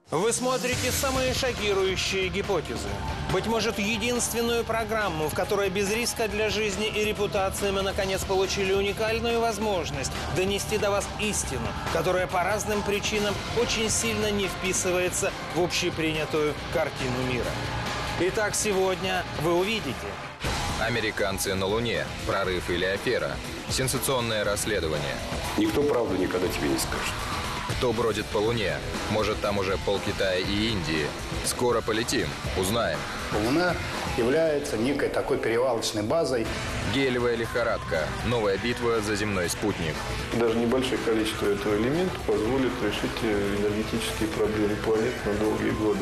Вы смотрите самые шокирующие гипотезы. Быть может, единственную программу, в которой без риска для жизни и репутации мы, наконец, получили уникальную возможность донести до вас истину, которая по разным причинам очень сильно не вписывается в общепринятую картину мира. Итак, сегодня вы увидите. Американцы на Луне. Прорыв или афера. Сенсационное расследование. Никто правду никогда тебе не скажет. Кто бродит по Луне? Может, там уже полкитая и Индии? Скоро полетим. Узнаем. Луна является некой такой перевалочной базой. Гелевая лихорадка. Новая битва за земной спутник. Даже небольшое количество этого элемента позволит решить энергетические проблемы планет на долгие годы.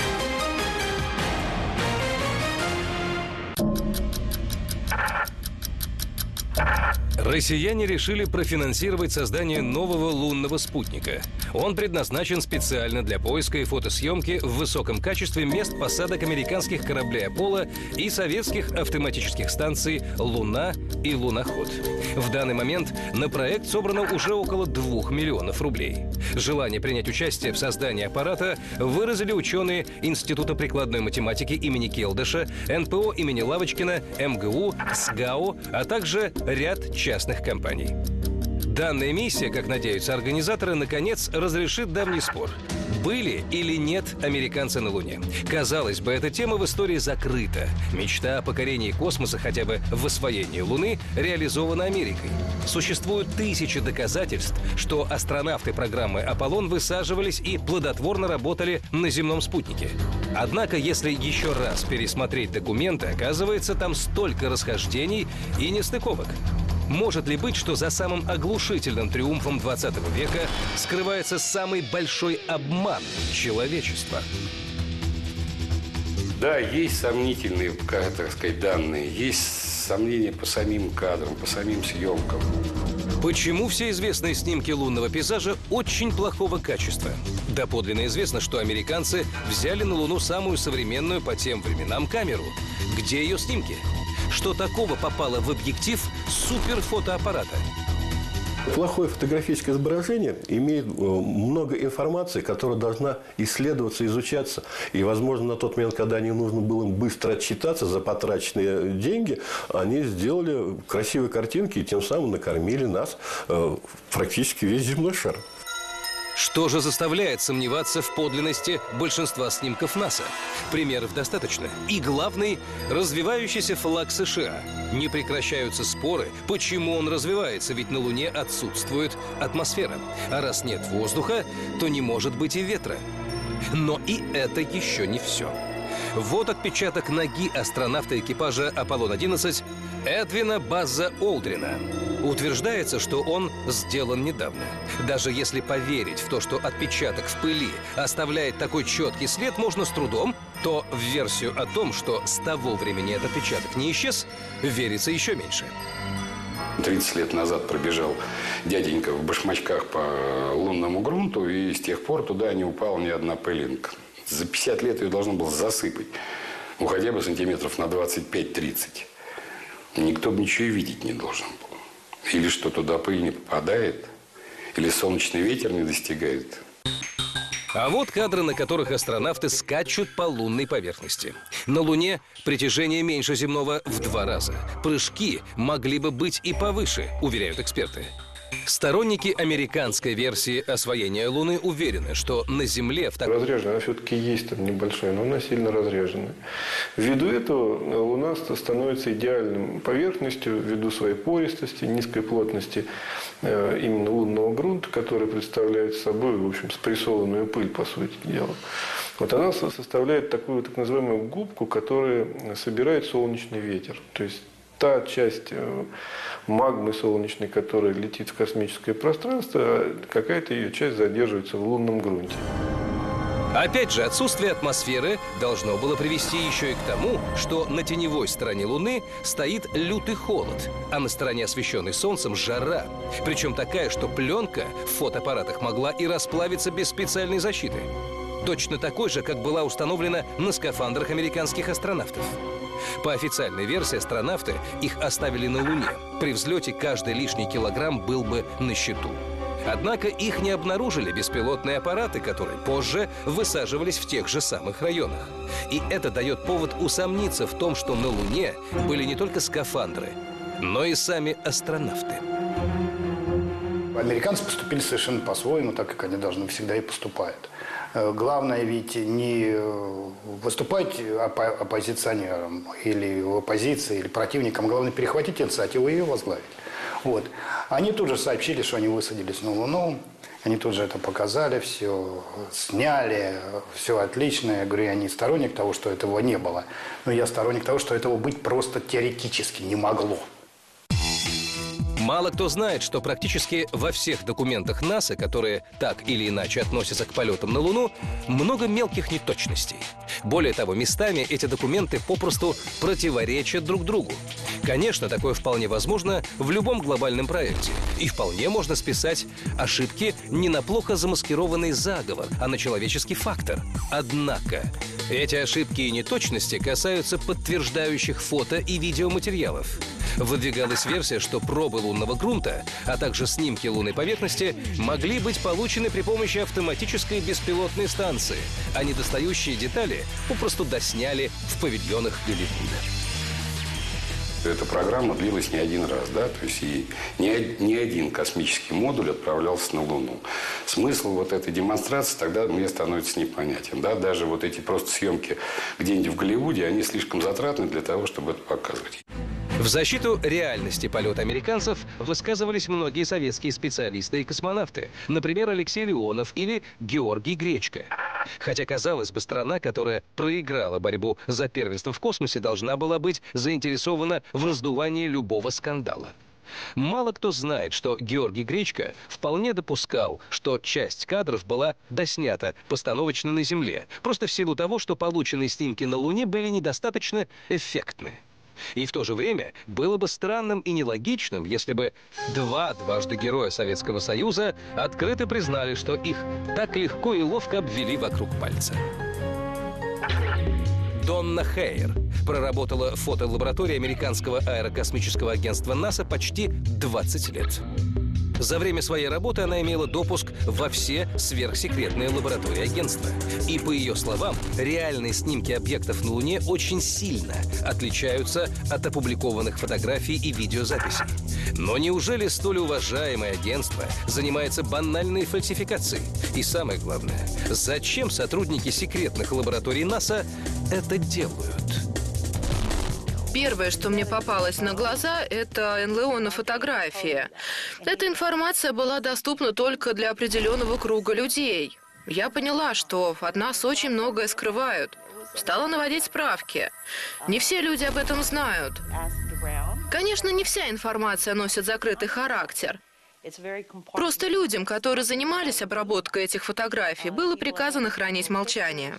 Россияне решили профинансировать создание нового лунного спутника. Он предназначен специально для поиска и фотосъемки в высоком качестве мест посадок американских кораблей «Аполло» и советских автоматических станций «Луна» и «Луноход». В данный момент на проект собрано уже около 2 миллионов рублей. Желание принять участие в создании аппарата выразили ученые Института прикладной математики имени Келдыша, НПО имени Лавочкина, МГУ, СГАО, а также ряд частных компаний. Данная миссия, как надеются организаторы, наконец разрешит давний спор. Были или нет американцы на Луне? Казалось бы, эта тема в истории закрыта. Мечта о покорении космоса хотя бы в освоении Луны реализована Америкой. Существуют тысячи доказательств, что астронавты программы «Аполлон» высаживались и плодотворно работали на земном спутнике. Однако, если еще раз пересмотреть документы, оказывается, там столько расхождений и нестыковок. Может ли быть, что за самым оглушительным триумфом 20 века скрывается самый большой обман человечества? Да, есть сомнительные, так сказать, данные, есть сомнения по самим кадрам, по самим съемкам. Почему все известные снимки лунного пейзажа очень плохого качества? Доподлинно известно, что американцы взяли на Луну самую современную по тем временам камеру. Где ее снимки? Что такого попало в объектив суперфотоаппарата? Плохое фотографическое изображение имеет много информации, которая должна исследоваться, изучаться. И, возможно, на тот момент, когда не нужно было им быстро отчитаться за потраченные деньги, они сделали красивые картинки и тем самым накормили нас практически весь земной шар. Что же заставляет сомневаться в подлинности большинства снимков НАСА? Примеров достаточно. И главный – развивающийся флаг США. Не прекращаются споры, почему он развивается, ведь на Луне отсутствует атмосфера. А раз нет воздуха, то не может быть и ветра. Но и это еще не все. Вот отпечаток ноги астронавта экипажа «Аполлон-11» Эдвина Базза Олдрина. Утверждается, что он сделан недавно. Даже если поверить в то, что отпечаток в пыли оставляет такой четкий след, можно с трудом, то в версию о том, что с того времени этот отпечаток не исчез, верится еще меньше. 30 лет назад пробежал дяденька в башмачках по лунному грунту, и с тех пор туда не упала ни одна пылинка. За 50 лет ее должно было засыпать. Ну, хотя бы сантиметров на 25-30. Никто бы ничего и видеть не должен был. Или что туда пыль не попадает, или солнечный ветер не достигает. А вот кадры, на которых астронавты скачут по лунной поверхности. На Луне притяжение меньше земного в 2 раза. Прыжки могли бы быть и повыше, уверяют эксперты. Сторонники американской версии освоения Луны уверены, что на Земле в таком... Разреженная, она все-таки есть там небольшая, но она сильно разреженная. Ввиду этого Луна становится идеальным поверхностью, ввиду своей пористости, низкой плотности именно лунного грунта, который представляет собой, в общем, спрессованную пыль, по сути дела. Вот она составляет такую так называемую губку, которая собирает солнечный ветер. То есть та часть магмы солнечной, которая летит в космическое пространство, какая-то ее часть задерживается в лунном грунте. Опять же, отсутствие атмосферы должно было привести еще и к тому, что на теневой стороне Луны стоит лютый холод, а на стороне, освещенной Солнцем, жара. Причем такая, что пленка в фотоаппаратах могла и расплавиться без специальной защиты. Точно такой же, как была установлена на скафандрах американских астронавтов. По официальной версии, астронавты их оставили на Луне. При взлете каждый лишний килограмм был бы на счету. Однако их не обнаружили беспилотные аппараты, которые позже высаживались в тех же самых районах. И это дает повод усомниться в том, что на Луне были не только скафандры, но и сами астронавты. Американцы поступили совершенно по-своему, так как они должны всегда и поступают. Главное ведь не выступать оппозиционером или в оппозиции, или противником. Главное перехватить инициативу и ее возглавить. Вот. Они тут же сообщили, что они высадились на Луну. Они тут же это показали, все сняли, все отлично. Я говорю, я не сторонник того, что этого не было. Но я сторонник того, что этого быть просто теоретически не могло. Мало кто знает, что практически во всех документах НАСА, которые так или иначе относятся к полетам на Луну, много мелких неточностей. Более того, местами эти документы попросту противоречат друг другу. Конечно, такое вполне возможно в любом глобальном проекте. И вполне можно списать ошибки не на плохо замаскированный заговор, а на человеческий фактор. Однако эти ошибки и неточности касаются подтверждающих фото и видеоматериалов. Выдвигалась версия, что пробы лунного грунта, а также снимки лунной поверхности могли быть получены при помощи автоматической беспилотной станции, а недостающие детали попросту досняли в павильонах Голливуда. Эта программа длилась не один раз, да, то есть и не один космический модуль отправлялся на Луну. Смысл вот этой демонстрации тогда мне становится непонятен, да, даже вот эти просто съемки где-нибудь в Голливуде, они слишком затратны для того, чтобы это показывать. В защиту реальности полета американцев высказывались многие советские специалисты и космонавты, например, Алексей Леонов или Георгий Гречко. Хотя, казалось бы, страна, которая проиграла борьбу за первенство в космосе, должна была быть заинтересована в раздувании любого скандала. Мало кто знает, что Георгий Гречко вполне допускал, что часть кадров была доснята постановочно на Земле, просто в силу того, что полученные снимки на Луне были недостаточно эффектны. И в то же время было бы странным и нелогичным, если бы дважды героя Советского Союза открыто признали, что их так легко и ловко обвели вокруг пальца. Донна Хейер проработала в фотолаборатории американского аэрокосмического агентства НАСА почти 20 лет. За время своей работы она имела допуск во все сверхсекретные лаборатории агентства. И, по ее словам, реальные снимки объектов на Луне очень сильно отличаются от опубликованных фотографий и видеозаписей. Но неужели столь уважаемое агентство занимается банальной фальсификацией? И самое главное, зачем сотрудники секретных лабораторий НАСА это делают? Первое, что мне попалось на глаза, это НЛО на фотографии. Эта информация была доступна только для определенного круга людей. Я поняла, что от нас очень многое скрывают. Стала наводить справки. Не все люди об этом знают. Конечно, не вся информация носит закрытый характер. Просто людям, которые занимались обработкой этих фотографий, было приказано хранить молчание.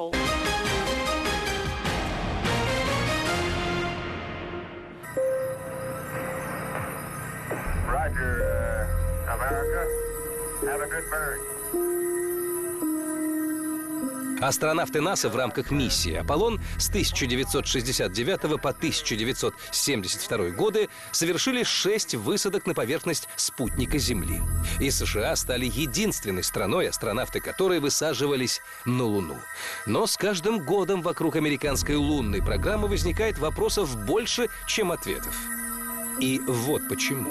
Астронавты НАСА в рамках миссии «Аполлон» с 1969 по 1972 годы совершили 6 высадок на поверхность спутника Земли. И США стали единственной страной, астронавты которой высаживались на Луну. Но с каждым годом вокруг американской лунной программы возникает вопросов больше, чем ответов. И вот почему.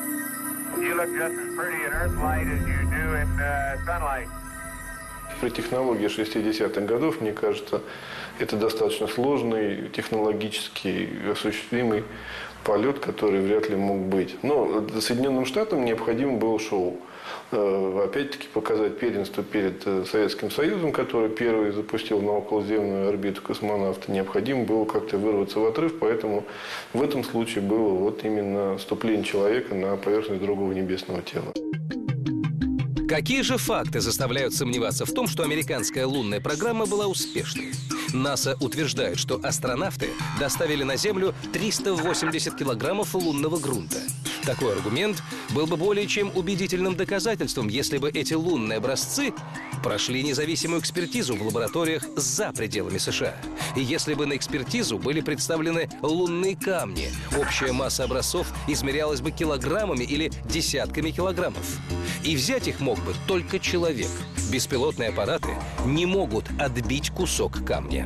При технологии 60-х годов, мне кажется, это достаточно сложный, технологически осуществимый полет, который вряд ли мог быть. Но Соединенным Штатам необходимо было шоу. Опять-таки показать первенство перед Советским Союзом, который первый запустил на околоземную орбиту космонавта. Необходимо было как-то вырваться в отрыв, поэтому в этом случае было вот именно вступление человека на поверхность другого небесного тела. Какие же факты заставляют сомневаться в том, что американская лунная программа была успешной? НАСА утверждает, что астронавты доставили на Землю 380 килограммов лунного грунта. Такой аргумент был бы более чем убедительным доказательством, если бы эти лунные образцы прошли независимую экспертизу в лабораториях за пределами США. И если бы на экспертизу были представлены лунные камни, общая масса образцов измерялась бы килограммами или десятками килограммов. И взять их мог бы только человек. Беспилотные аппараты не могут отбить кусок камня.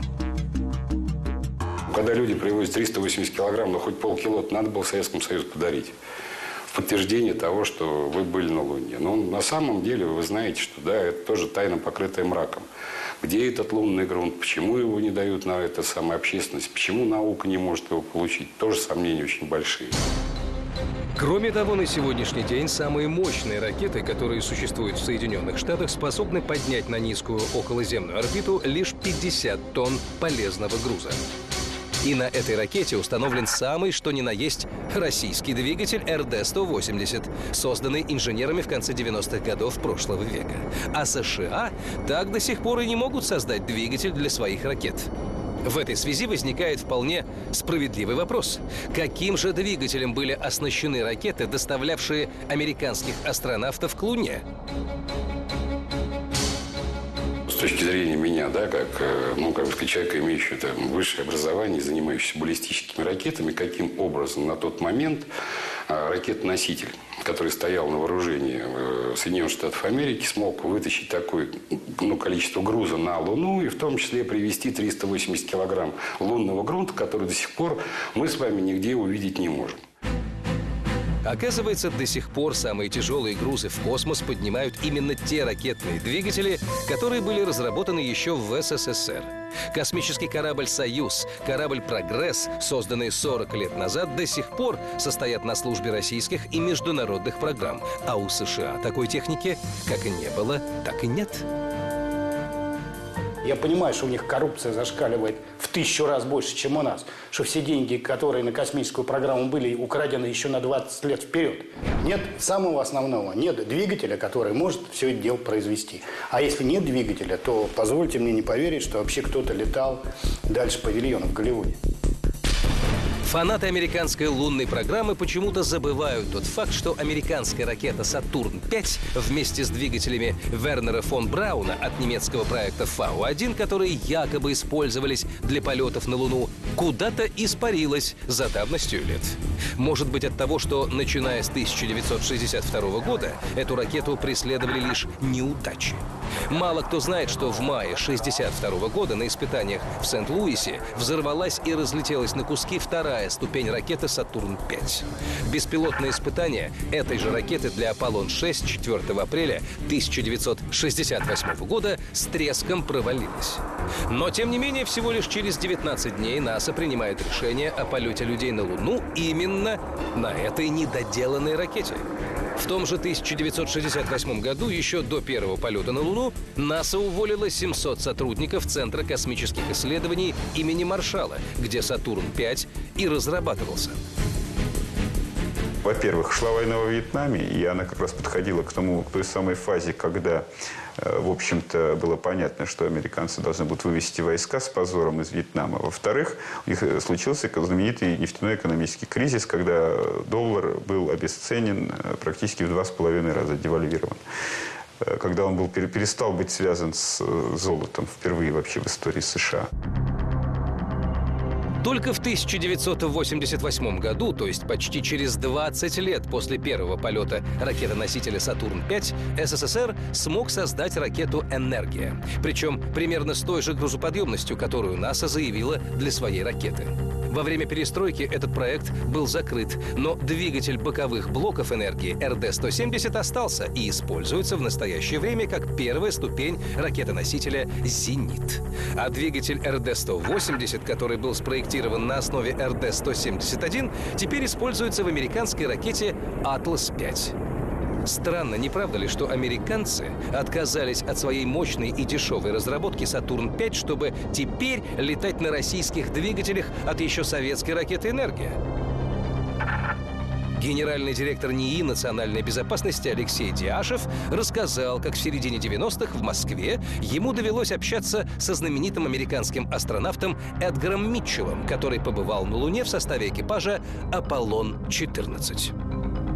Когда люди привозят 380 килограмм, ну хоть полкило, надо было Советскому Союзу подарить. В подтверждение того, что вы были на Луне. Но на самом деле вы знаете, что да, это тоже тайна, покрытая мраком. Где этот лунный грунт, почему его не дают на это самое общественность, почему наука не может его получить, тоже сомнения очень большие. Кроме того, на сегодняшний день самые мощные ракеты, которые существуют в Соединенных Штатах, способны поднять на низкую околоземную орбиту лишь 50 тонн полезного груза. И на этой ракете установлен самый что ни на есть российский двигатель РД-180, созданный инженерами в конце 90-х годов прошлого века. А США так до сих пор и не могут создать двигатель для своих ракет. В этой связи возникает вполне справедливый вопрос. Каким же двигателем были оснащены ракеты, доставлявшие американских астронавтов к Луне? С точки зрения меня, да, как сказать, человека, имеющего высшее образование, занимающегося баллистическими ракетами, каким образом на тот момент ракета-носитель, который стоял на вооружении Соединенных Штатов Америки, смог вытащить такое количество груза на Луну и в том числе привезти 380 килограмм лунного грунта, который до сих пор мы с вами нигде увидеть не можем. Оказывается, до сих пор самые тяжелые грузы в космос поднимают именно те ракетные двигатели, которые были разработаны еще в СССР. Космический корабль «Союз», корабль «Прогресс», созданные 40 лет назад, до сих пор состоят на службе российских и международных программ. А у США такой техники как и не было, так и нет. Я понимаю, что у них коррупция зашкаливает в 1000 раз больше, чем у нас. Что все деньги, которые на космическую программу были украдены еще на 20 лет вперед. Нет самого основного. Нет двигателя, который может все это дело произвести. А если нет двигателя, то позвольте мне не поверить, что вообще кто-то летал дальше павильона в Голливуде. Фанаты американской лунной программы почему-то забывают тот факт, что американская ракета «Сатурн-5» вместе с двигателями Вернера фон Брауна от немецкого проекта «Фау-1», которые якобы использовались для полетов на Луну, куда-то испарилась за давностью лет. Может быть, от того, что, начиная с 1962 года, эту ракету преследовали лишь неудачи. Мало кто знает, что в мае 1962 года на испытаниях в Сент-Луисе взорвалась и разлетелась на куски вторая ступень ракеты «Сатурн-5». Беспилотное испытание этой же ракеты для «Аполлон-6» 4 апреля 1968 года с треском провалилось. Но, тем не менее, всего лишь через 19 дней НАСА принимает решение о полете людей на Луну именно на этой недоделанной ракете. В том же 1968 году, еще до первого полета на Луну, НАСА уволило 700 сотрудников Центра космических исследований имени Маршалла, где «Сатурн-5» и разрабатывался. Во-первых, шла война во Вьетнаме, и она как раз подходила к той самой фазе, когда, в общем-то, было понятно, что американцы должны будут вывести войска с позором из Вьетнама. Во-вторых, у них случился знаменитый нефтяной экономический кризис, когда доллар был обесценен практически в 2,5 раза, девальвирован. Когда он перестал быть связан с золотом впервые вообще в истории США. Только в 1988 году, то есть почти через 20 лет после первого полета ракеты-носителя «Сатурн-5», СССР смог создать ракету «Энергия». Причем примерно с той же грузоподъемностью, которую НАСА заявила для своей ракеты. Во время перестройки этот проект был закрыт, но двигатель боковых блоков «Энергии» РД-170 остался и используется в настоящее время как первая ступень ракеты-носителя «Зенит». А двигатель РД-180, который был спроектирован на основе РД-171, теперь используется в американской ракете «Атлас-5». Странно, не правда ли, что американцы отказались от своей мощной и дешевой разработки «Сатурн-5», чтобы теперь летать на российских двигателях от еще советской ракеты «Энергия»? Генеральный директор НИИ национальной безопасности Алексей Диашев рассказал, как в середине 90-х в Москве ему довелось общаться со знаменитым американским астронавтом Эдгаром Митчеллом, который побывал на Луне в составе экипажа «Аполлон-14».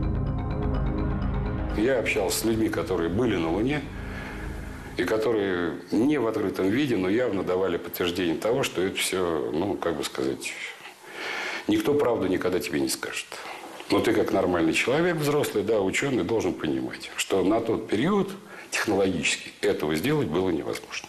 Я общался с людьми, которые были на Луне, и которые не в открытом виде, но явно давали подтверждение того, что это все, ну, как бы сказать, никто правду никогда тебе не скажет. Но ты, как нормальный человек, взрослый, да, ученый, должен понимать, что на тот период технологически этого сделать было невозможно.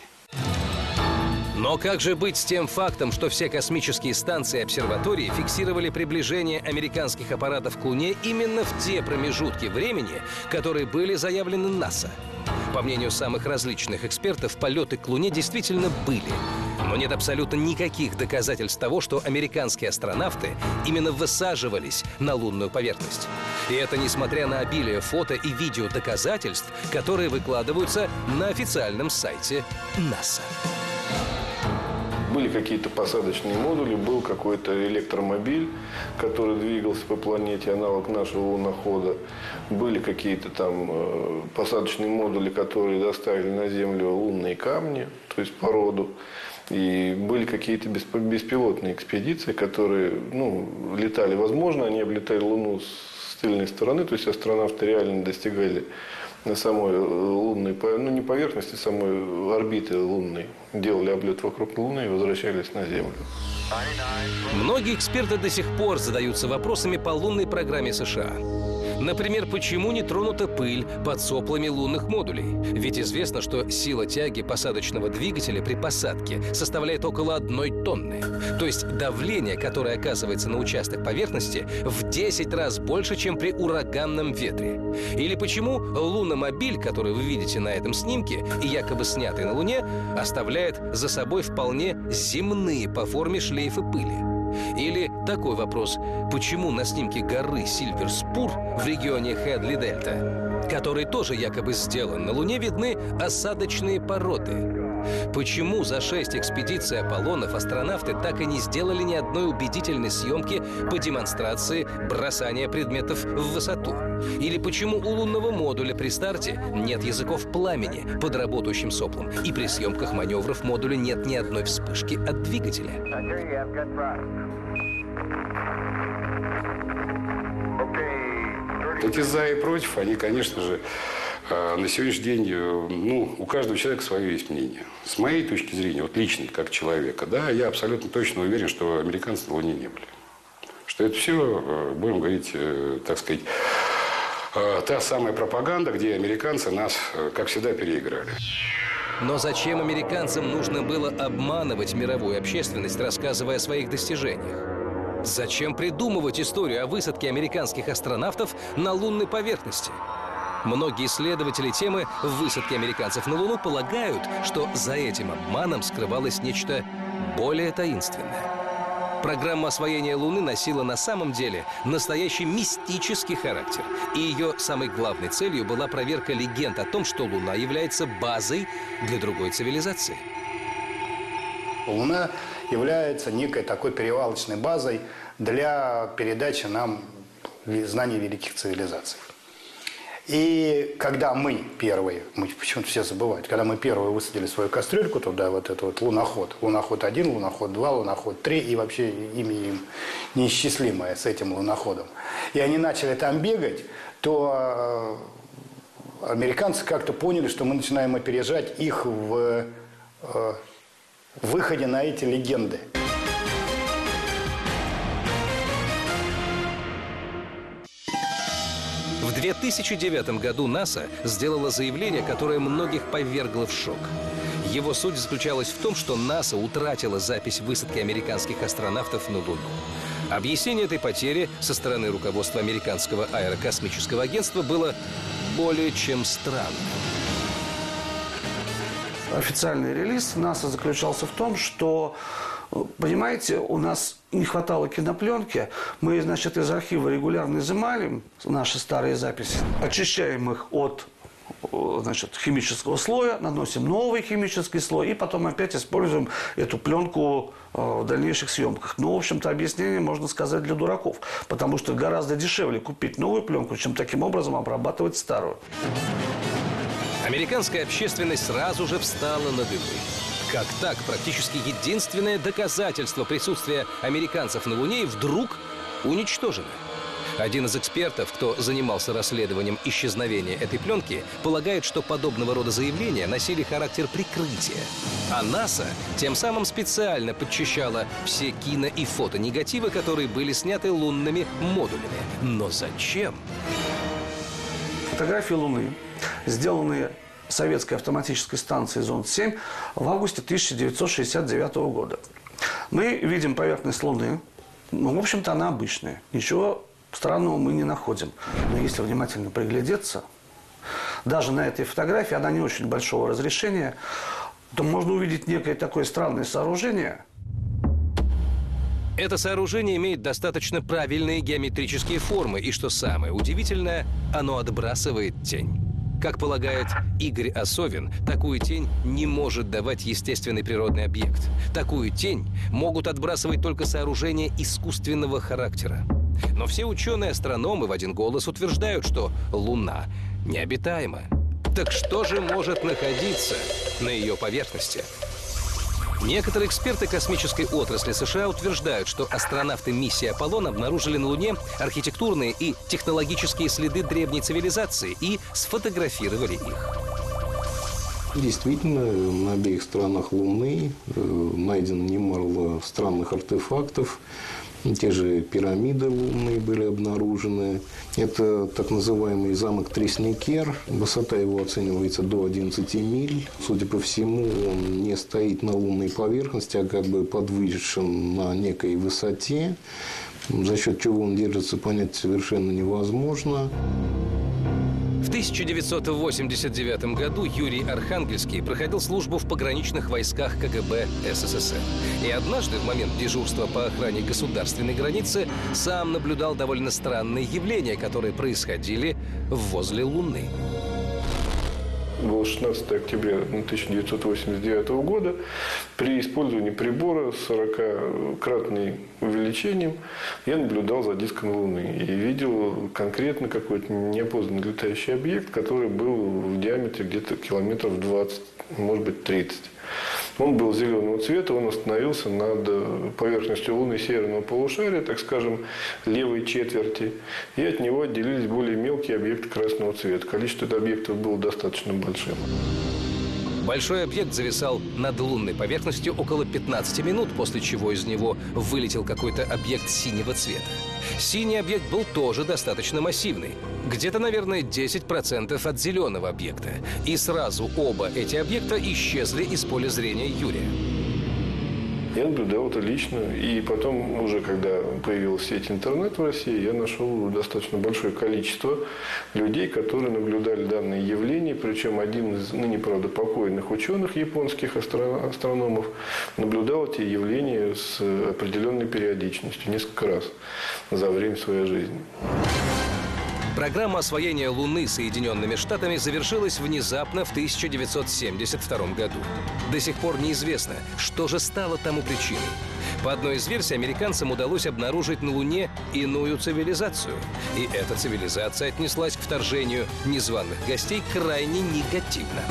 Но как же быть с тем фактом, что все космические станции и обсерватории фиксировали приближение американских аппаратов к Луне именно в те промежутки времени, которые были заявлены НАСА? По мнению самых различных экспертов, полеты к Луне действительно были. Но нет абсолютно никаких доказательств того, что американские астронавты именно высаживались на лунную поверхность. И это несмотря на обилие фото и видео доказательств, которые выкладываются на официальном сайте НАСА. Были какие-то посадочные модули, был какой-то электромобиль, который двигался по планете, аналог нашего лунохода. Были какие-то там посадочные модули, которые доставили на Землю лунные камни, то есть породу. И были какие-то беспилотные экспедиции, которые, ну, летали. Возможно, они облетали Луну с тыльной стороны, то есть астронавты реально достигали на самой лунной, ну, не поверхности, самой орбиты лунной, делали облет вокруг Луны и возвращались на Землю. Многие эксперты до сих пор задаются вопросами по лунной программе США. Например, почему не тронута пыль под соплами лунных модулей? Ведь известно, что сила тяги посадочного двигателя при посадке составляет около 1 тонны. То есть давление, которое оказывается на участок поверхности, в 10 раз больше, чем при ураганном ветре. Или почему луномобиль, который вы видите на этом снимке и якобы снятый на Луне, оставляет за собой вполне земные по форме шлейфы пыли? Или такой вопрос: почему на снимке горы Сильвер-Спур в регионе Хедли-Дельта, который тоже якобы сделан на Луне, видны осадочные породы? Почему за 6 экспедиций Аполлонов астронавты так и не сделали ни одной убедительной съемки по демонстрации бросания предметов в высоту? Или почему у лунного модуля при старте нет языков пламени под работающим соплом, и при съемках маневров модуля нет ни одной вспышки от двигателя? Эти за и против, они, конечно же, на сегодняшний день, ну, у каждого человека свое есть мнение. С моей точки зрения, вот лично, как человека, да, я абсолютно точно уверен, что американцы на Луне не были. Что это все, будем говорить, так сказать, та самая пропаганда, где американцы нас, как всегда, переиграли. Но зачем американцам нужно было обманывать мировую общественность, рассказывая о своих достижениях? Зачем придумывать историю о высадке американских астронавтов на лунной поверхности? Многие исследователи темы высадки американцев на Луну полагают, что за этим обманом скрывалось нечто более таинственное. Программа освоения Луны носила на самом деле настоящий мистический характер. И ее самой главной целью была проверка легенд о том, что Луна является базой для другой цивилизации. Луна является некой такой перевалочной базой для передачи нам знаний великих цивилизаций. И когда мы первые, мы почему-то все забывают, когда мы первые высадили свою кастрюльку туда, вот этот вот луноход, луноход-1, луноход-2, луноход-3, и вообще имя им неисчислимое с этим луноходом, и они начали там бегать, то американцы как-то поняли, что мы начинаем опережать их в выходе на эти легенды. В 2009 году НАСА сделала заявление, которое многих повергло в шок. Его суть заключалась в том, что НАСА утратила запись высадки американских астронавтов на Луну. Объяснение этой потери со стороны руководства американского аэрокосмического агентства было более чем странным. Официальный релиз НАСА заключался в том, что, понимаете, у нас не хватало кинопленки. Мы, значит, из архива регулярно изымали наши старые записи, очищаем их от, значит, химического слоя, наносим новый химический слой и потом опять используем эту пленку в дальнейших съемках. Ну, в общем-то, объяснение, можно сказать, для дураков, потому что гораздо дешевле купить новую пленку, чем таким образом обрабатывать старую. Американская общественность сразу же встала на дыбы. Как так? Практически единственное доказательство присутствия американцев на Луне вдруг уничтожено. Один из экспертов, кто занимался расследованием исчезновения этой пленки, полагает, что подобного рода заявления носили характер прикрытия. А НАСА тем самым специально подчищала все кино- и фотонегативы, которые были сняты лунными модулями. Но зачем? Фотографии Луны, сделанные советской автоматической станцией «Зонд-7» в августе 1969 года. Мы видим поверхность Луны. Ну, в общем-то, она обычная. Ничего странного мы не находим. Но если внимательно приглядеться, даже на этой фотографии, она не очень большого разрешения, то можно увидеть некое такое странное сооружение. Это сооружение имеет достаточно правильные геометрические формы, и, что самое удивительное, оно отбрасывает тень. Как полагает Игорь Осовин, такую тень не может давать естественный природный объект. Такую тень могут отбрасывать только сооружения искусственного характера. Но все ученые-астрономы в один голос утверждают, что Луна необитаема. Так что же может находиться на ее поверхности? Некоторые эксперты космической отрасли США утверждают, что астронавты миссии «Аполлон» обнаружили на Луне архитектурные и технологические следы древней цивилизации и сфотографировали их. Действительно, на обеих сторонах Луны найдено немало странных артефактов. Те же пирамиды лунные были обнаружены. Это так называемый замок Тресникер. Высота его оценивается до 11 миль. Судя по всему, он не стоит на лунной поверхности, а как бы подвешен на некой высоте. За счет чего он держится, понять совершенно невозможно. В 1989 году Юрий Архангельский проходил службу в пограничных войсках КГБ СССР. И однажды, в момент дежурства по охране государственной границы, сам наблюдал довольно странные явления, которые происходили возле Луны. Было 16 октября 1989 года. При использовании прибора с 40-кратным увеличением я наблюдал за диском Луны и видел конкретно какой-то неопознанный летающий объект, который был в диаметре где-то километров 20, может быть 30. Он был зеленого цвета, он остановился над поверхностью Луны северного полушария, так скажем, левой четверти, и от него отделились более мелкие объекты красного цвета. Количество объектов было достаточно большим. Большой объект зависал над лунной поверхностью около 15 минут, после чего из него вылетел какой-то объект синего цвета. Синий объект был тоже достаточно массивный. Где-то, наверное, 10% от зеленого объекта. И сразу оба эти объекта исчезли из поля зрения Юрия. Я наблюдал это лично. И потом, уже когда появилась сеть интернет в России, я нашел достаточно большое количество людей, которые наблюдали данные явления. Причем один из ныне, правда, покойных ученых, японских астрономов, наблюдал эти явления с определенной периодичностью, несколько раз за время своей жизни. Программа освоения Луны Соединенными Штатами завершилась внезапно в 1972 году. До сих пор неизвестно, что же стало тому причиной. По одной из версий, американцам удалось обнаружить на Луне иную цивилизацию. И эта цивилизация отнеслась к вторжению незваных гостей крайне негативно.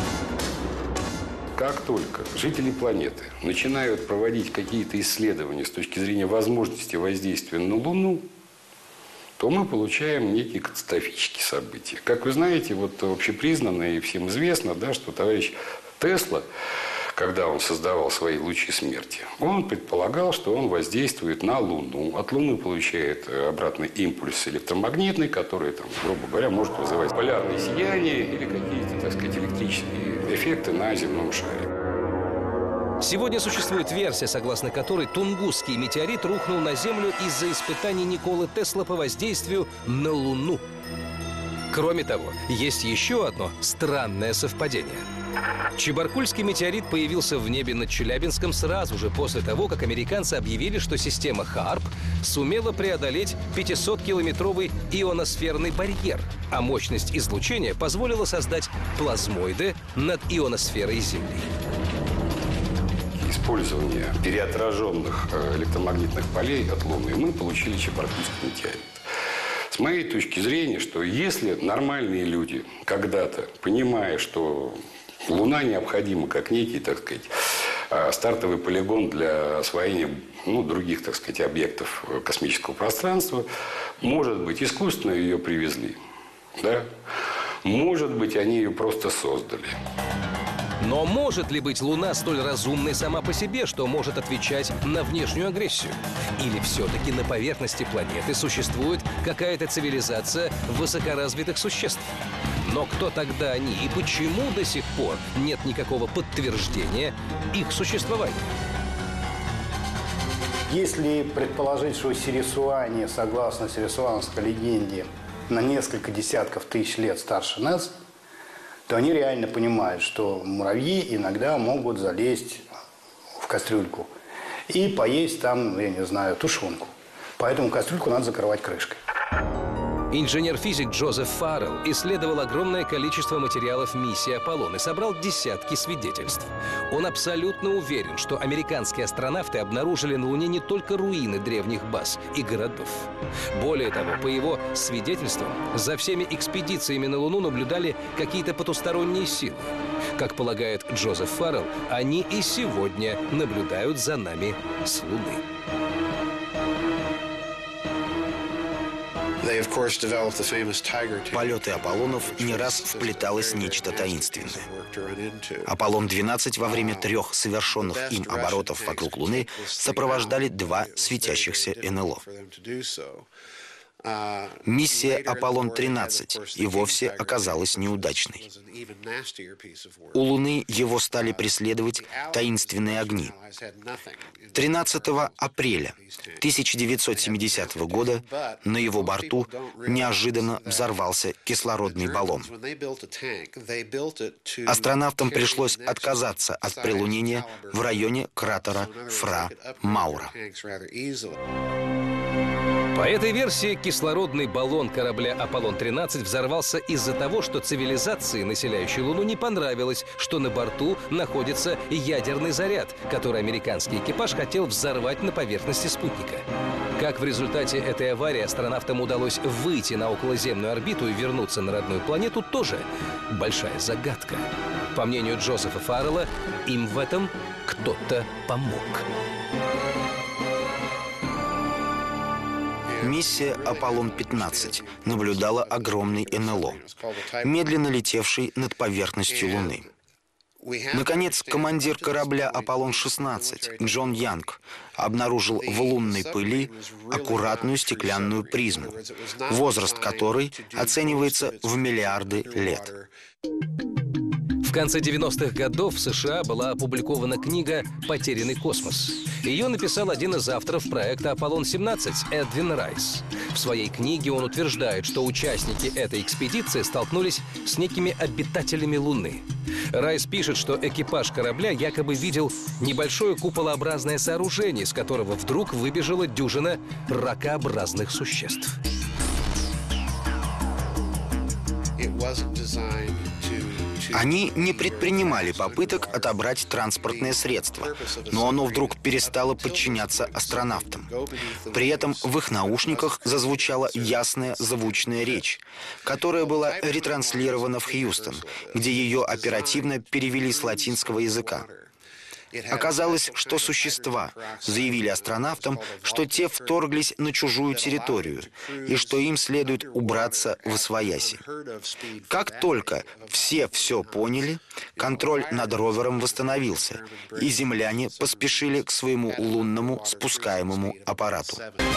Как только жители планеты начинают проводить какие-то исследования с точки зрения возможности воздействия на Луну, то мы получаем некие катастрофические события. Как вы знаете, вот общепризнанно и всем известно, да, что товарищ Тесла, когда он создавал свои лучи смерти, он предполагал, что он воздействует на Луну. От Луны получает обратный импульс электромагнитный, который, там, грубо говоря, может вызывать полярное сияние или какие-то, так сказать, электрические эффекты на земном шаре. Сегодня существует версия, согласно которой Тунгусский метеорит рухнул на Землю из-за испытаний Николы Тесла по воздействию на Луну. Кроме того, есть еще одно странное совпадение. Чебаркульский метеорит появился в небе над Челябинском сразу же после того, как американцы объявили, что система ХААРП сумела преодолеть 500-километровый ионосферный барьер, а мощность излучения позволила создать плазмоиды над ионосферой Земли. Использование переотраженных электромагнитных полей от Луны мы получили Чебаркульский метеорит. С моей точки зрения, что если нормальные люди когда-то, понимая, что Луна необходима как некий, так сказать, стартовый полигон для освоения других, так сказать, объектов космического пространства, Может быть, искусственно ее привезли. Да? Может быть, они ее просто создали. Но может ли быть Луна столь разумной сама по себе, что может отвечать на внешнюю агрессию? Или все-таки на поверхности планеты существует какая-то цивилизация высокоразвитых существ? Но кто тогда они и почему до сих пор нет никакого подтверждения их существования? Если предположить, что сирисуане, согласно сирисуанской легенде, на несколько десятков тысяч лет старше нас, то они реально понимают, что муравьи иногда могут залезть в кастрюльку и поесть там, я не знаю, тушенку. Поэтому кастрюльку надо закрывать крышкой. Инженер-физик Джозеф Фаррелл исследовал огромное количество материалов миссии «Аполлон» и собрал десятки свидетельств. Он абсолютно уверен, что американские астронавты обнаружили на Луне не только руины древних баз и городов. Более того, по его свидетельствам, за всеми экспедициями на Луну наблюдали какие-то потусторонние силы. Как полагает Джозеф Фаррелл, они и сегодня наблюдают за нами с Луны. В полеты Аполлонов не раз вплеталось нечто таинственное. Аполлон-12 во время 3 совершенных им оборотов вокруг Луны сопровождали 2 светящихся НЛО. Миссия Аполлон-13 и вовсе оказалась неудачной. У Луны его стали преследовать таинственные огни. 13 апреля 1970 года на его борту неожиданно взорвался кислородный баллон. Астронавтам пришлось отказаться от прилунения в районе кратера Фра-Маура. По этой версии, кислородный баллон корабля «Аполлон-13» взорвался из-за того, что цивилизации, населяющей Луну, не понравилось, что на борту находится ядерный заряд, который американский экипаж хотел взорвать на поверхности спутника. Как в результате этой аварии астронавтам удалось выйти на околоземную орбиту и вернуться на родную планету, тоже большая загадка. По мнению Джозефа Фаррелла, им в этом кто-то помог. Миссия Аполлон-15 наблюдала огромный НЛО, медленно летевший над поверхностью Луны. Наконец, командир корабля Аполлон-16 Джон Янг обнаружил в лунной пыли аккуратную стеклянную призму, возраст которой оценивается в миллиарды лет. В конце 90-х годов в США была опубликована книга «Потерянный космос». Ее написал один из авторов проекта «Аполлон-17» Эдвин Райс. В своей книге он утверждает, что участники этой экспедиции столкнулись с некими обитателями Луны. Райс пишет, что экипаж корабля якобы видел небольшое куполообразное сооружение, из которого вдруг выбежала дюжина ракообразных существ. Они не предпринимали попыток отобрать транспортное средство, но оно вдруг перестало подчиняться астронавтам. При этом в их наушниках зазвучала ясная звучная речь, которая была ретранслирована в Хьюстон, где ее оперативно перевели с латинского языка. Оказалось, что существа заявили астронавтам, что те вторглись на чужую территорию и что им следует убраться восвояси. Как только все поняли, контроль над ровером восстановился, и земляне поспешили к своему лунному спускаемому аппарату.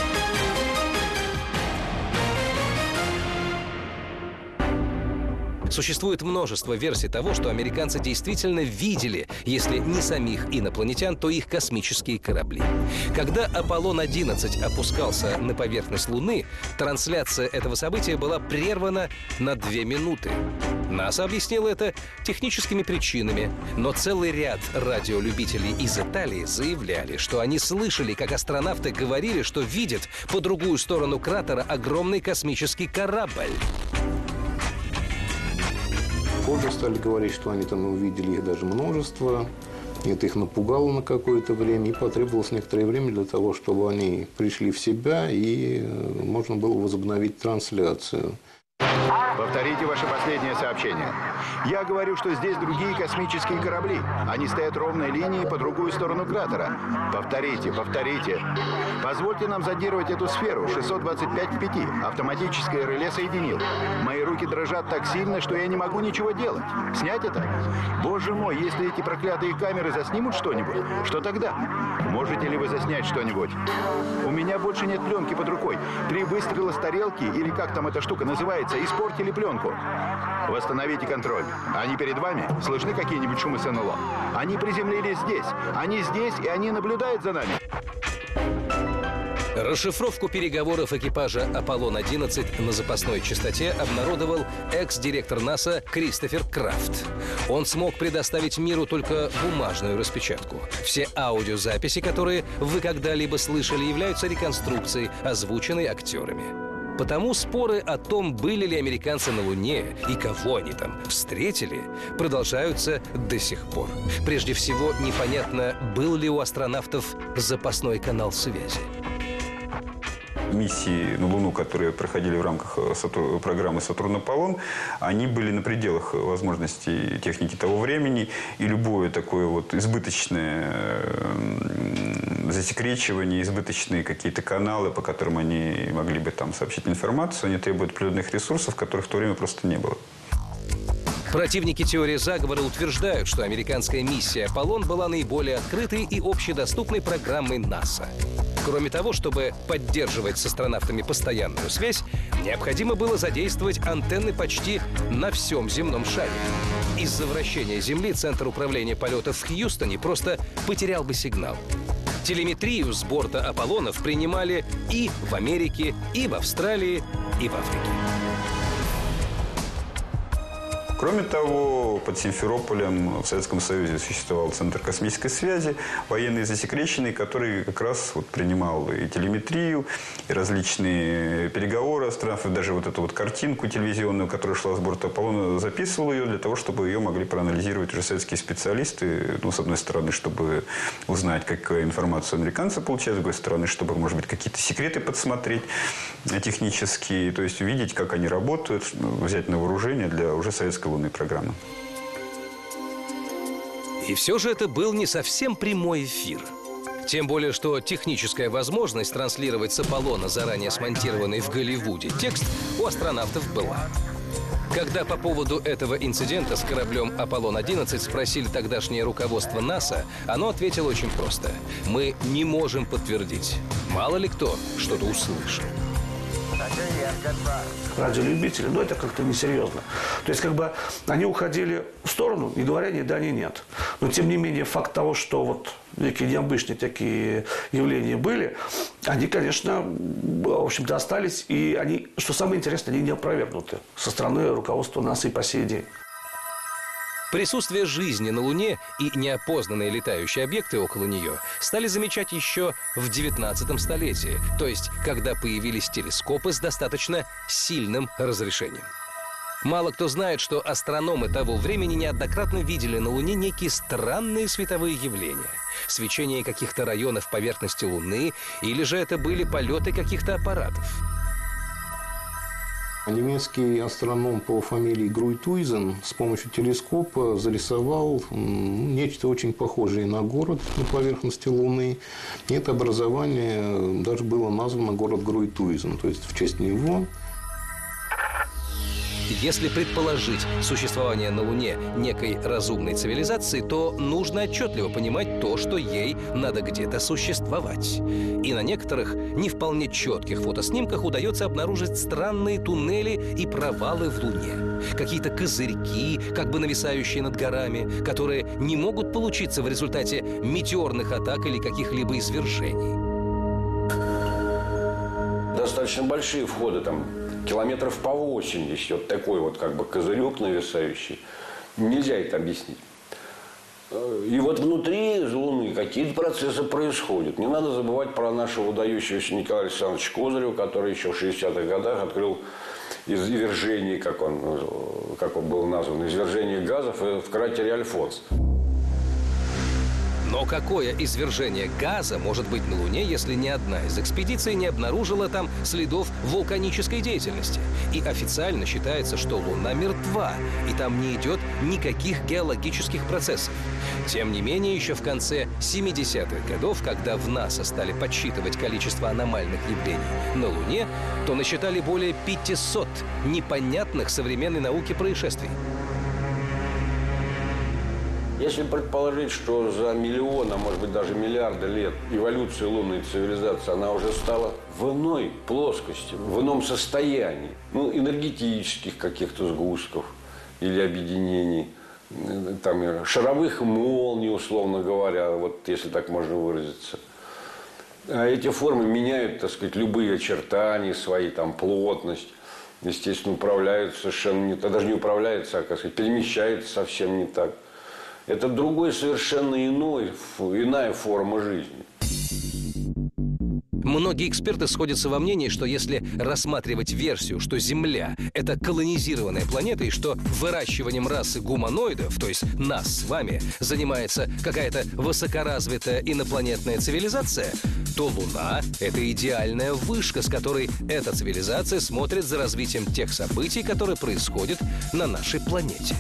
Существует множество версий того, что американцы действительно видели, если не самих инопланетян, то их космические корабли. Когда Аполлон-11 опускался на поверхность Луны, трансляция этого события была прервана на 2 минуты. НАСА объяснило это техническими причинами, но целый ряд радиолюбителей из Италии заявляли, что они слышали, как астронавты говорили, что видят по другую сторону кратера огромный космический корабль. Позже стали говорить, что они там увидели их даже множество. Это их напугало на какое-то время, и потребовалось некоторое время для того, чтобы они пришли в себя, и можно было возобновить трансляцию. Повторите ваше последнее сообщение. Я говорю, что здесь другие космические корабли. Они стоят ровной линией по другую сторону кратера. Повторите, повторите. Позвольте нам зондировать эту сферу. 625 к 5. Автоматическое реле соединил. Мои руки дрожат так сильно, что я не могу ничего делать. Снять это? Боже мой, если эти проклятые камеры заснимут что-нибудь, что тогда? Можете ли вы заснять что-нибудь? У меня больше нет пленки под рукой. 3 выстрела с тарелки, или как там эта штука называется, испортили пленку. Восстановите контроль. Они перед вами? Слышны какие-нибудь шумы с НЛО? Они приземлились здесь. Они здесь, и они наблюдают за нами. Расшифровку переговоров экипажа «Аполлон-11» на запасной частоте обнародовал экс-директор НАСА Кристофер Крафт. Он смог предоставить миру только бумажную распечатку. Все аудиозаписи, которые вы когда-либо слышали, являются реконструкцией, озвученной актерами. Потому споры о том, были ли американцы на Луне и кого они там встретили, продолжаются до сих пор. Прежде всего, непонятно, был ли у астронавтов запасной канал связи. Миссии на Луну, которые проходили в рамках программы «Сатурн-Аполлон», они были на пределах возможностей техники того времени. И любое такое вот избыточное засекречивание, избыточные какие-то каналы, по которым они могли бы там сообщить информацию, они требуют определенных ресурсов, которых в то время просто не было. Противники теории заговора утверждают, что американская миссия «Аполлон» была наиболее открытой и общедоступной программой НАСА. Кроме того, чтобы поддерживать с астронавтами постоянную связь, необходимо было задействовать антенны почти на всем земном шаре. Из-за вращения Земли Центр управления полетов в Хьюстоне просто потерял бы сигнал. Телеметрию с борта «Аполлонов» принимали и в Америке, и в Австралии, и в Африке. Кроме того, под Симферополем в Советском Союзе существовал Центр космической связи, военный засекреченный, который как раз вот принимал и телеметрию, и различные переговоры астронавтов, даже вот эту вот картинку телевизионную, которая шла с борта Аполлона, записывал ее для того, чтобы ее могли проанализировать уже советские специалисты. Ну, с одной стороны, чтобы узнать, какую информацию американцы получают, с другой стороны, чтобы, может быть, какие-то секреты подсмотреть технические, то есть увидеть, как они работают, взять на вооружение для уже советского лунной программы. И все же это был не совсем прямой эфир. Тем более, что техническая возможность транслировать с Аполлона заранее смонтированный в Голливуде текст у астронавтов была. Когда по поводу этого инцидента с кораблем «Аполлон-11» спросили тогдашнее руководство НАСА, оно ответило очень просто. Мы не можем подтвердить. Мало ли кто что-то услышал. Радиолюбители, но это как-то несерьезно. То есть, как бы, они уходили в сторону, не говоря ни да, ни нет. Но, тем не менее, факт того, что вот некие необычные такие явления были, они, конечно, в общем-то, остались. И они, что самое интересное, они не опровергнуты со стороны руководства НАСА и по сей день. Присутствие жизни на Луне и неопознанные летающие объекты около нее стали замечать еще в 19 столетии, то есть когда появились телескопы с достаточно сильным разрешением. Мало кто знает, что астрономы того времени неоднократно видели на Луне некие странные световые явления. Свечение каких-то районов поверхности Луны, или же это были полеты каких-то аппаратов. Немецкий астроном по фамилии Груйтуйзен с помощью телескопа зарисовал нечто очень похожее на город на поверхности Луны. И это образование даже было названо город Груйтуйзен, то есть в честь него. Если предположить существование на Луне некой разумной цивилизации, то нужно отчетливо понимать то, что ей надо где-то существовать. И на некоторых не вполне четких фотоснимках удается обнаружить странные туннели и провалы в Луне. Какие-то козырьки, как бы нависающие над горами, которые не могут получиться в результате метеорных атак или каких-либо извержений. Достаточно большие входы, там километров по 80, вот такой вот как бы козырек нависающий. Нельзя это объяснить. И вот внутри Луны какие-то процессы происходят. Не надо забывать про нашего выдающегося Николая Александровича Козырева, который еще в 60-х годах открыл извержение, как он был назван, извержение газов в кратере Альфонс. Но какое извержение газа может быть на Луне, если ни одна из экспедиций не обнаружила там следов вулканической деятельности? И официально считается, что Луна мертва, и там не идет никаких геологических процессов. Тем не менее, еще в конце 70-х годов, когда в НАСА стали подсчитывать количество аномальных явлений на Луне, то насчитали более 500 непонятных современной науке происшествий. Если предположить, что за миллион, а может быть даже миллиарды лет эволюции лунной цивилизации, она уже стала в иной плоскости, в ином состоянии, энергетических каких-то сгустков или объединений, там, шаровых молний, условно говоря, вот если так можно выразиться. А эти формы меняют, так сказать, любые очертания свои, там, плотность, естественно, управляются совершенно не так, даже не управляется, а, как сказать, перемещается совсем не так. Это другой, совершенно иная форма жизни. Многие эксперты сходятся во мнении, что если рассматривать версию, что Земля — это колонизированная планета, и что выращиванием расы гуманоидов, то есть нас с вами, занимается какая-то высокоразвитая инопланетная цивилизация, то Луна — это идеальная вышка, с которой эта цивилизация смотрит за развитием тех событий, которые происходят на нашей планете.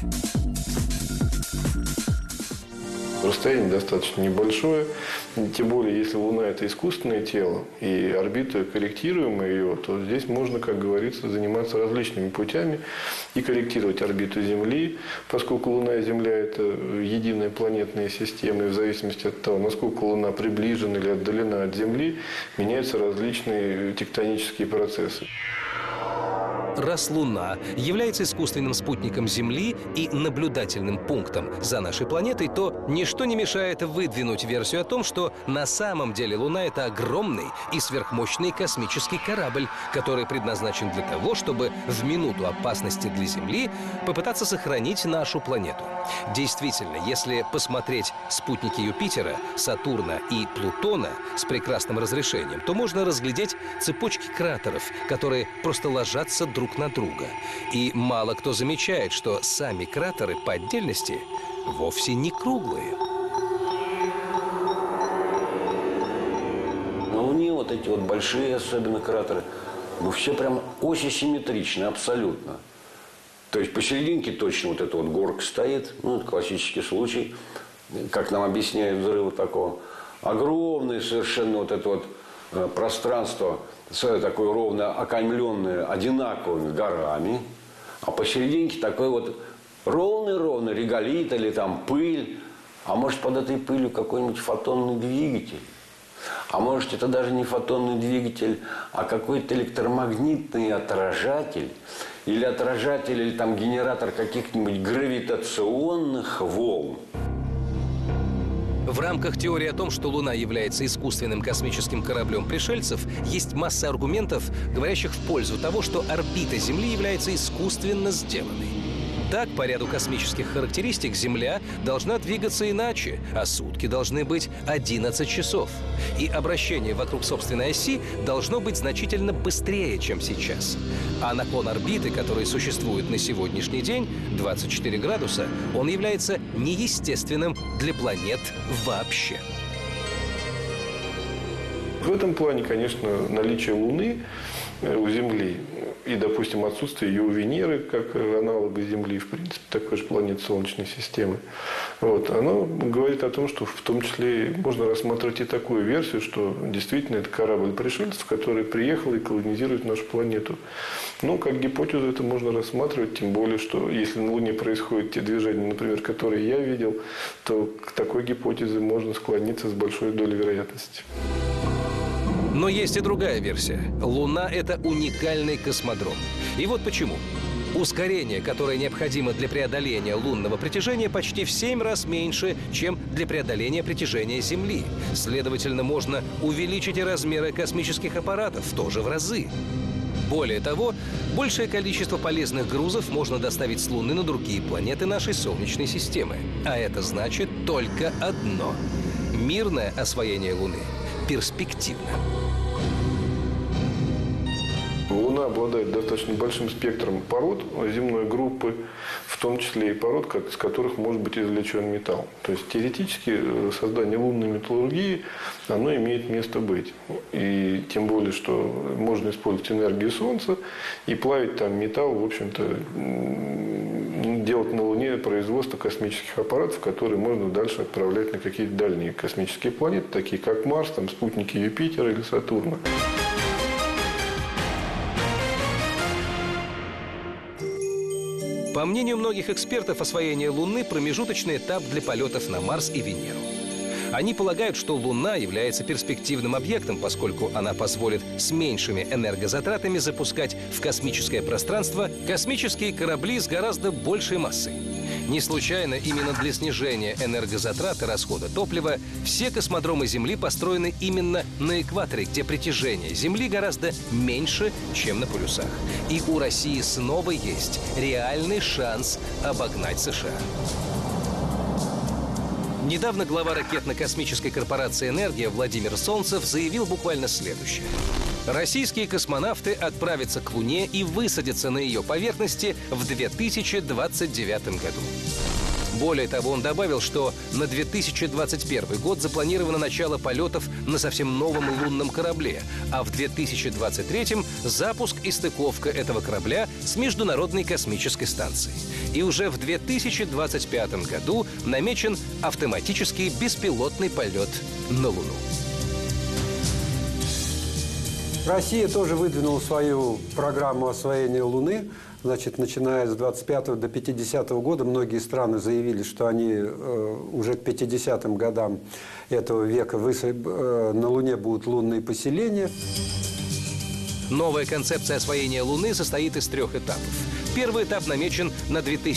Расстояние достаточно небольшое, тем более, если Луна – это искусственное тело, и орбита корректируемая ее, то здесь можно, как говорится, заниматься различными путями и корректировать орбиту Земли, поскольку Луна и Земля – это единая планетная система, и в зависимости от того, насколько Луна приближена или отдалена от Земли, меняются различные тектонические процессы. Раз Луна является искусственным спутником Земли и наблюдательным пунктом за нашей планетой, то ничто не мешает выдвинуть версию о том, что на самом деле Луна — это огромный и сверхмощный космический корабль, который предназначен для того, чтобы в минуту опасности для Земли попытаться сохранить нашу планету. Действительно, если посмотреть спутники Юпитера, Сатурна и Плутона с прекрасным разрешением, то можно разглядеть цепочки кратеров, которые просто ложатся друг на друга. И мало кто замечает, что сами кратеры по отдельности вовсе не круглые. На Луне вот эти вот большие, особенно кратеры, все прям оси симметричны абсолютно. То есть посерединке точно вот эта вот горка стоит, это классический случай, как нам объясняют взрывы такого. Огромное совершенно вот это вот пространство, такое ровно окаймленное одинаковыми горами, а посерединке такой вот ровный-ровный реголит или там пыль, а может под этой пылью какой-нибудь фотонный двигатель, а может это даже не фотонный двигатель, а какой-то электромагнитный отражатель, или отражатель, или там генератор каких-нибудь гравитационных волн. В рамках теории о том, что Луна является искусственным космическим кораблем пришельцев, есть масса аргументов, говорящих в пользу того, что орбита Земли является искусственно сделанной. Так, по ряду космических характеристик Земля должна двигаться иначе, а сутки должны быть 11 часов. И обращение вокруг собственной оси должно быть значительно быстрее, чем сейчас. А наклон орбиты, который существует на сегодняшний день, 24 градуса, он является неестественным для планет вообще. В этом плане, конечно, наличие Луны у Земли и, допустим, отсутствие ее у Венеры, как аналога Земли, в принципе, такой же планеты Солнечной системы, оно говорит о том, что в том числе можно рассматривать и такую версию, что действительно это корабль пришельцев, который приехал и колонизирует нашу планету. Как гипотезу это можно рассматривать, тем более, что если на Луне происходят те движения, например, которые я видел, то к такой гипотезе можно склониться с большой долей вероятности. Но есть и другая версия. Луна — это уникальный космодром. И вот почему. Ускорение, которое необходимо для преодоления лунного притяжения, почти в 7 раз меньше, чем для преодоления притяжения Земли. Следовательно, можно увеличить и размеры космических аппаратов тоже в разы. Более того, большее количество полезных грузов можно доставить с Луны на другие планеты нашей Солнечной системы. А это значит только одно. Мирное освоение Луны перспективно. Луна обладает достаточно большим спектром пород земной группы, в том числе и пород, из которых может быть извлечен металл. То есть теоретически создание лунной металлургии, оно имеет место быть. И тем более, что можно использовать энергию Солнца и плавить там металл, в общем-то, делать на Луне производство космических аппаратов, которые можно дальше отправлять на какие-то дальние космические планеты, такие как Марс, там, спутники Юпитера или Сатурна. По мнению многих экспертов, освоение Луны – промежуточный этап для полетов на Марс и Венеру. Они полагают, что Луна является перспективным объектом, поскольку она позволит с меньшими энергозатратами запускать в космическое пространство космические корабли с гораздо большей массой. Не случайно именно для снижения энергозатрат и расхода топлива все космодромы Земли построены именно на экваторе, где притяжение Земли гораздо меньше, чем на полюсах. И у России снова есть реальный шанс обогнать США. Недавно глава ракетно-космической корпорации «Энергия» Владимир Солнцев заявил буквально следующее. Российские космонавты отправятся к Луне и высадятся на ее поверхности в 2029 году. Более того, он добавил, что на 2021 год запланировано начало полетов на совсем новом лунном корабле, а в 2023 запуск и стыковка этого корабля с Международной космической станцией. И уже в 2025 году намечен автоматический беспилотный полет на Луну. Россия тоже выдвинула свою программу освоения Луны. Значит, начиная с 25 до 50 года многие страны заявили, что они уже к 50-м годам этого века на Луне будут лунные поселения. Новая концепция освоения Луны состоит из 3 этапов. Первый этап намечен на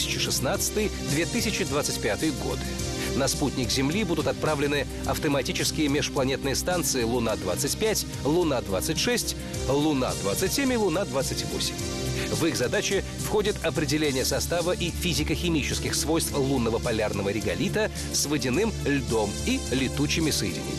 2016-2025 годы. На спутник Земли будут отправлены автоматические межпланетные станции «Луна-25», «Луна-26», «Луна-27» и «Луна-28». В их задачи входит определение состава и физико-химических свойств лунного полярного реголита с водяным льдом и летучими соединениями.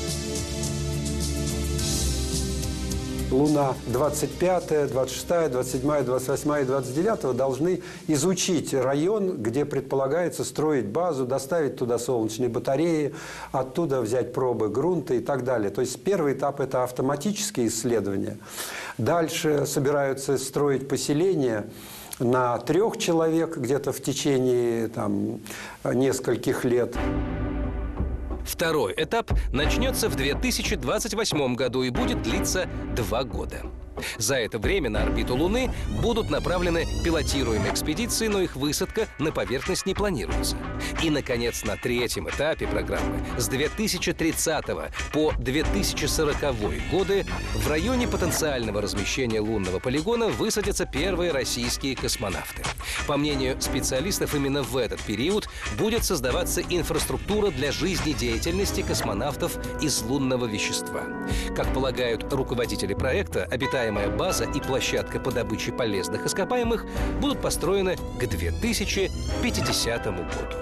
Луна 25, 26, 27, 28 и 29 должны изучить район, где предполагается строить базу, доставить туда солнечные батареи, оттуда взять пробы грунта и так далее. То есть первый этап – это автоматические исследования. Дальше собираются строить поселения на 3 человек где-то в течение нескольких лет. Второй этап начнется в 2028 году и будет длиться 2 года. За это время на орбиту Луны будут направлены пилотируемые экспедиции, но их высадка на поверхность не планируется. И, наконец, на 3-м этапе программы с 2030 по 2040 годы в районе потенциального размещения лунного полигона высадятся первые российские космонавты. По мнению специалистов, именно в этот период будет создаваться инфраструктура для жизнедеятельности космонавтов из лунного вещества. Как полагают руководители проекта, обитаемая база и площадка по добыче полезных ископаемых будут построены к 2050 году.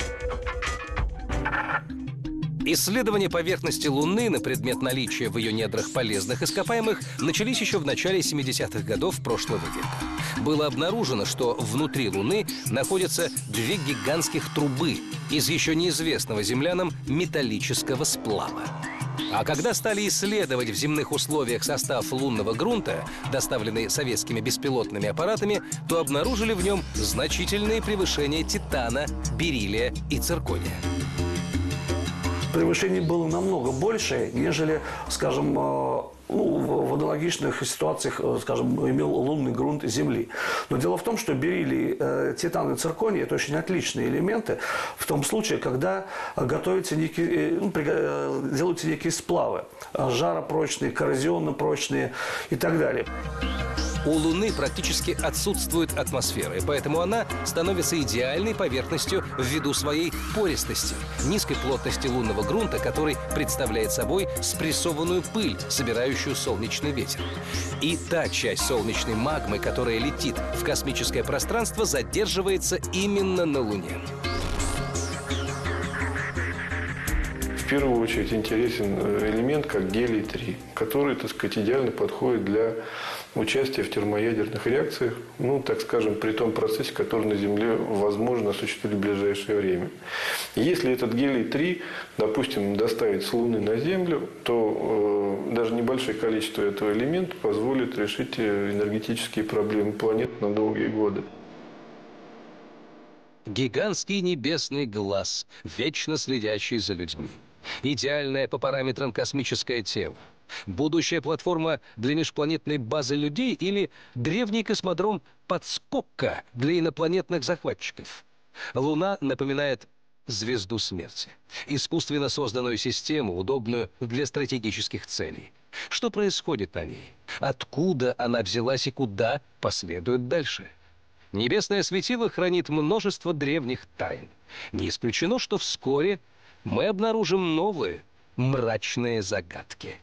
Исследования поверхности Луны на предмет наличия в ее недрах полезных ископаемых начались еще в начале 70-х годов прошлого века. Было обнаружено, что внутри Луны находятся 2 гигантских трубы из еще неизвестного землянам металлического сплава. А когда стали исследовать в земных условиях состав лунного грунта, доставленный советскими беспилотными аппаратами, то обнаружили в нем значительные превышения титана, бериллия и циркония. Превышений было намного больше, нежели, скажем, в аналогичных ситуациях, скажем, имел лунный грунт Земли. Но дело в том, что бериллий, титан и цирконий – это очень отличные элементы в том случае, когда готовятся делаются некие сплавы, жаропрочные, коррозионно-прочные и так далее. У Луны практически отсутствует атмосфера, и поэтому она становится идеальной поверхностью ввиду своей пористости, низкой плотности лунного грунта, который представляет собой спрессованную пыль, собирающую солнечный ветер. И та часть солнечной магмы, которая летит в космическое пространство, задерживается именно на Луне. В первую очередь интересен элемент, как гелий-3, который, так сказать, идеально подходит для участие в термоядерных реакциях, ну, так скажем, при том процессе, который на Земле возможно осуществить в ближайшее время. Если этот гелий-3, допустим, доставить с Луны на Землю, то даже небольшое количество этого элемента позволит решить энергетические проблемы планеты на долгие годы. Гигантский небесный глаз, вечно следящий за людьми. Идеальное по параметрам космическое тело. Будущая платформа для межпланетной базы людей или древний космодром подскокка для инопланетных захватчиков. Луна напоминает звезду смерти. Искусственно созданную систему, удобную для стратегических целей. Что происходит на ней? Откуда она взялась и куда последует дальше? Небесное светило хранит множество древних тайн. Не исключено, что вскоре мы обнаружим новые мрачные загадки.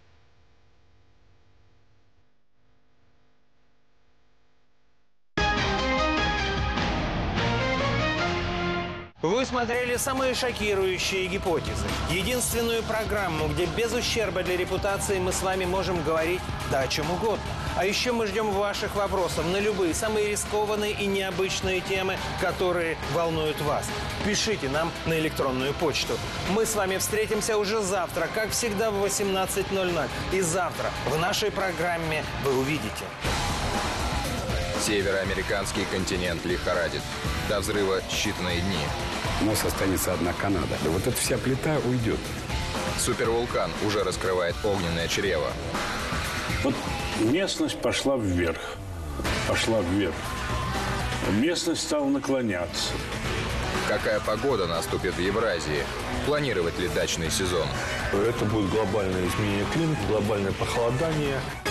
Вы смотрели самые шокирующие гипотезы. Единственную программу, где без ущерба для репутации мы с вами можем говорить да о чем угодно. А еще мы ждем ваших вопросов на любые самые рискованные и необычные темы, которые волнуют вас. Пишите нам на электронную почту. Мы с вами встретимся уже завтра, как всегда в 18:00. И завтра в нашей программе вы увидите. Североамериканский континент лихорадит. До взрыва считанные дни. У нас останется одна Канада. Да вот эта вся плита уйдет. Супервулкан уже раскрывает огненное чрево. Вот местность пошла вверх. Пошла вверх. Местность стала наклоняться. Какая погода наступит в Евразии? Планировать ли дачный сезон? Это будет глобальное изменение климата, глобальное похолодание.